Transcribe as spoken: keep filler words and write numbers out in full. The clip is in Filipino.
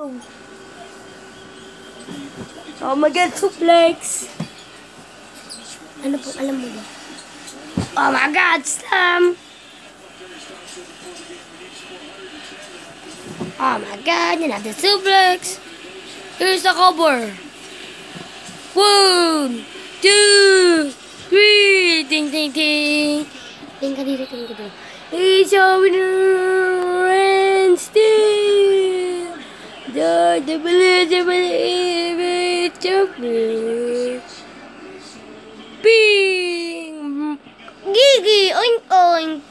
Oh my God, suplex! Ano po, alam mo ba? Oh my God, slam! Oh my God, yun natin suplex! Here's the cover! One, two, three! Ting, ting, ting! Ting ka dito, ting ka dito. It's a winner and still the W W E champion. Bing! Gigi! Oink, oink!